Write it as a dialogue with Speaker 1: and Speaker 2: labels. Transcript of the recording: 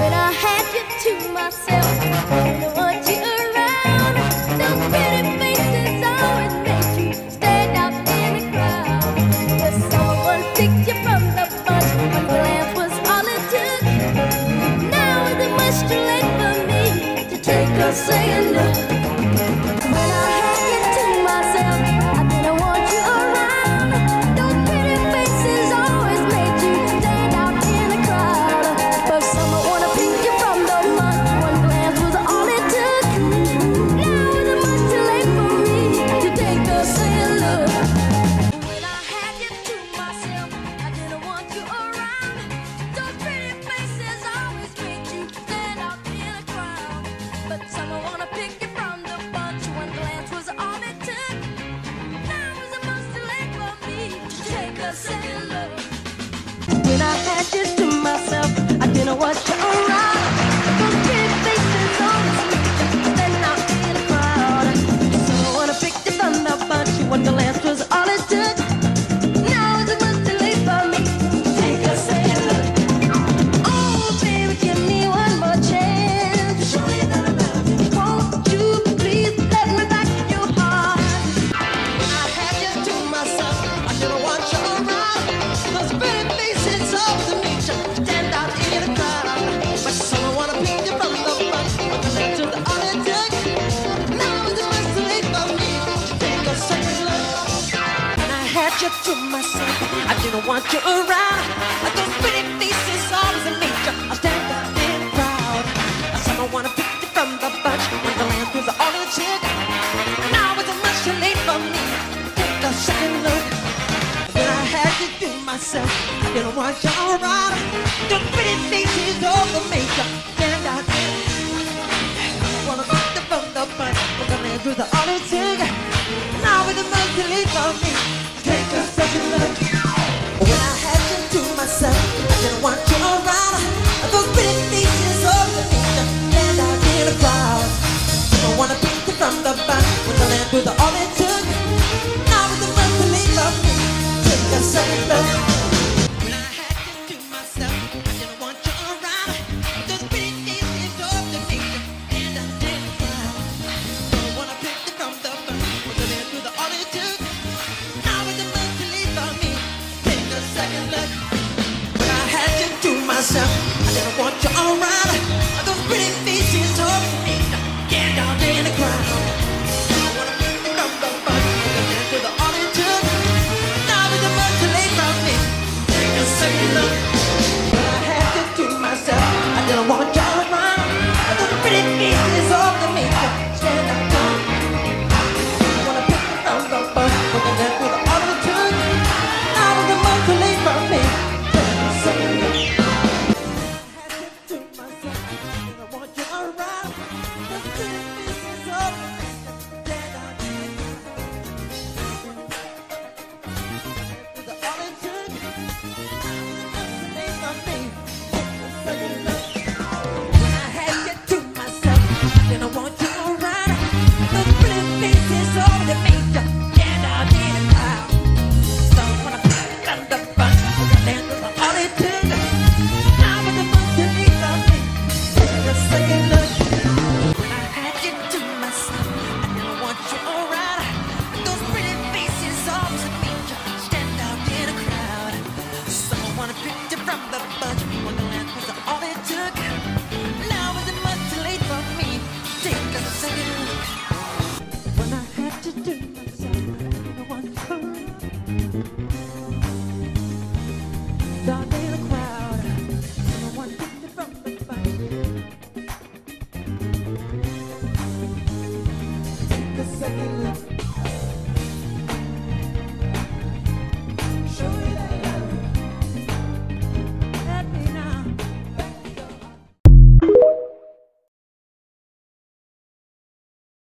Speaker 1: When I had you to myself, didn't want you around. Those pretty faces always made you stand out in the crowd. But someone picked you from the bunch. One glance was all it took. Now is it much too late for me to take a second look? When I had you to myself, I didn't want you around. Those pretty faces always made you stand out in the crowd. But someone wanna pick you from the bunch. One glance was all it took. Now is it much too late for me to take a second look? When I had you to myself, I didn't want you around. Those pretty faces always made you stand out in the crowd. But someone wanna pick you from the bunch. One glance was all it took. Now is it much too late for me to take a second look? When I had you to myself, I didn't want you around. Those pretty faces always made you stand out in the crowd. Someone wanna pick you from the bunch. One glance was all it took. Now is it much too late for me to take a second look? Oh, baby, give me one more chance. Show me that I love you. Won't you please let me back in your heart? When I had you to myself, I didn't want you around. Those pretty faces always made you stand out in the crowd. But someone wanna pick you from the bunch. One glance was all it took. Now is it much too late for me to take a second look? When I had you to myself, I didn't want you around. Those pretty faces always made you stand out in the crowd. Someone wanna pick you from the bunch. When the land was all it took. Now is it much too late for me to take a second look? When I had you to myself, I didn't want you around. Those pretty faces always made you stand out in the crowd. Wanna pick you from the bunch. When the land was all it took. Now is it much too late for me to take a second look? When I had you to myself, I didn't want you around. Those pretty faces always made you stand out in the crowd. I wanna pick you from the bunch. When the land was all it took. Now is it much too late for me to take a second look? When I had you to myself, I didn't want you around. Those pretty faces always made you stand out in the crowd. I wanna pick you from the bunch. When the land was all it took. Now is it much too late for me to take a second look? When I had you to myself, I didn't want you around. Those pretty faces always made you stand out in the crowd. I wanna pick you from the bunch. When the land was all it took. Now is it much too late for me to take a second look? When I had you to myself, I didn't want you around. Those pretty faces always made you stand out in the crowd. I wanna pick you from the bunch. When the land was all it took. Now is it much too late for me to take a second look? I had you to myself, I didn't want you around. Those pretty faces always made you stand out in the crowd. Was all it took. Now is it much too late for me to take a second look? When I had you to myself, I didn't want you around. Those pretty faces always made you stand out in the crowd. So wanna pick you from the bunch. When the land was all it took. Now is it much too late for me to take a second look? When I had you to myself, I didn't want you around. Those pretty faces always made you stand out in the crowd. Someone wanna pick you from the bunch. When the land was all it took. Now is it much too late for me to take a second look? When I had you to myself, I didn't want you around. Down in the crowd, someone pick you from the bunch. Take a second look.